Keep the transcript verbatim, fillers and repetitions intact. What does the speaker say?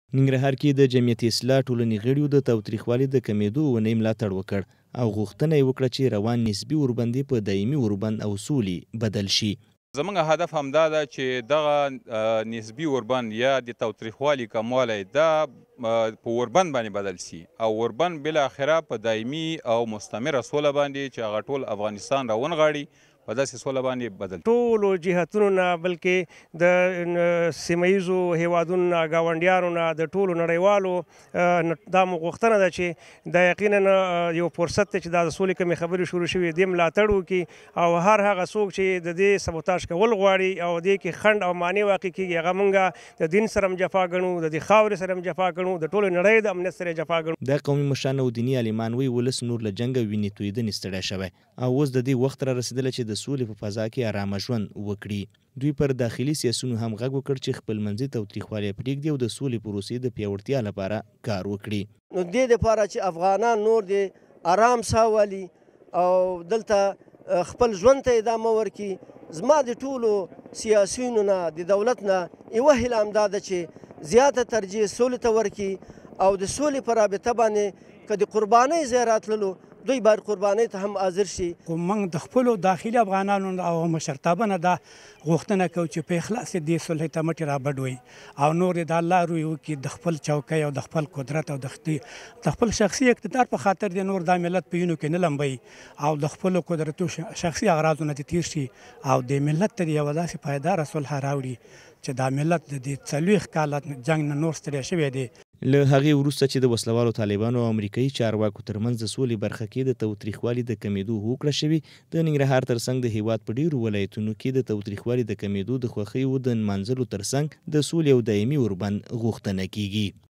ننګرهار کې د جمعیت اصلاح ټولنې غړیو د تاوتریخوالي د کمیدو ونې ملاتړ وکړ او غوښتنه یې وکړه چې روان نسبي اوربندي په دایمي اوربند او سولې بدل شي. زموږ هدف همدا ده چې دغه نسبي اوربند یا د تاوتریخوالي کموالی دا په اوربند باندې بدل شي او اوربند بالاخره په دایمي او مستمره سوله باندې چې هغه ټول افغانستان راونغاړي په داسې سوله باندې بدل ټولو جهتونو نه بلکې د سیمه ییزو هیوادونو نه ګاونډیانو نه د ټولو نړیوالو دا مو غوښتنه ده چې دا یقینا یو فرصت دی چې دا د سولې کومې خبرې شروع شوي دې ملاتړ وکړي او هر هغه څوک چې د دې سبوتاژ کول غواړي او دې کې خنډ او مانع واقع کېږي هغه موږ د دین سره هم جفا ګڼو د دې خاورې سره هم جفا ګڼو د ټولو نړۍ د امنیت سره جفا ګڼو. دا قومي مشران او دیني عالمان وایي ولس نور له جنګ او وینې تویېدنې ستړی شوی او اوس د دې وخت را رسېدلی چې د سولې په فضا کې آرامه ژوند وکړي. دوی پر داخلي سیاسونو هم غږ وکړ چې خپلمنځي تاوتریخوالی پرېږدي او د سولې پروسې د پیاوړتیا لپاره کار وکړي. نو دې دپاره چې افغانان نور دې آرام ساه والي او دلته خپل ژوند ته ادامه ورکړي. زما د ټولو سیاسیونو نه د دولت نه یوه هیله همدا ده چې زیاته ترجیح سولې ته ورکړي او د سولې په رابطه باندې که د قربانۍ ځای راتللو دوی باید قربانۍ ته هم حاضر شي. موږ د خپلو داخلي افغانانو او مشرتابه نه دا غوښتنه کوو چې په اخلاص دې صلحې ته مټې رابډوي او نور د الله روی وکړي د خپل چوکۍ او د خپل قدرت او د خپل شخصي اقتدار په خاطر د نور دا ملت په وینو کې نه لمبوي او د خپلو قدرتو شخصي اغراضو نه تیر شي او د ملت ته یوه داسې پایداره صلح راوړي چې دا ملت د څلوېښت کاله جنګ نه نور ستړی شوی دی. له هغې وروسته چې د وسلوالو طالبانو او امریکایي چارواکو ترمنځ د سولې برخه کې د تاوتریخوالي د کمیدو هوکړه شوې، د ننګرهار ترڅنګ د هیواد په ډیرو ولایتونو کې د تاوتریخوالي د کمیدو د خوښیو د نمانځلو ترڅنګ د سولې او دایمي اوربند غوښتنه کیږي.